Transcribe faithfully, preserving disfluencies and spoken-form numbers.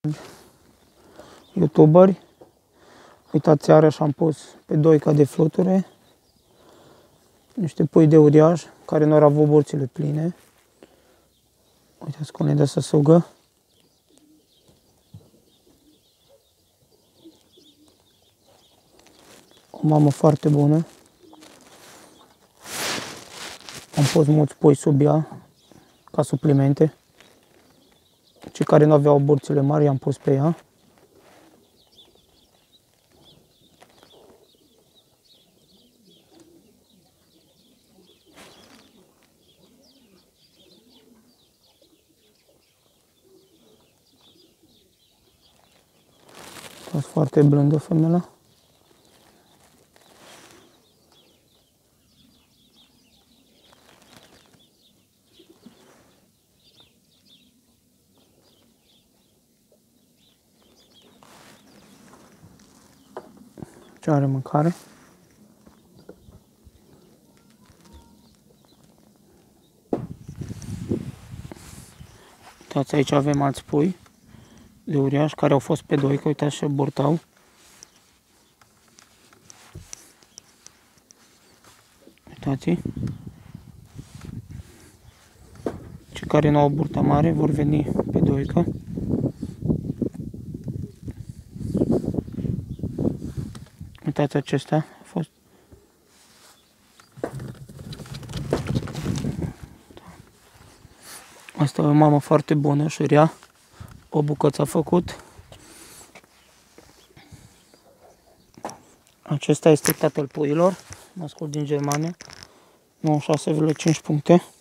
youtuberi. Uitați, iarăși am pus pe doica de fluture niște pui de uriaș care nu au avut burțile pline. Uitați cum le dă să sugă. O mamă foarte bună. Am pus mulți pui sub ea ca suplimente. Cei care nu aveau burțile mari i-am pus pe ea. Sunt foarte blândă femeia. Ce are mâncare. Uitați, aici avem alți pui de uriaș care au fost pe doică. Uitați ce burtau. Uitați. Cei care nu au burta mare vor veni pe doică. Uitați, acestea a fost. Asta e o mamă foarte bună și rea. O bucăță a făcut. Acesta este tatăl puiilor, născut din Germania, nouăzeci și șase virgulă cinci puncte.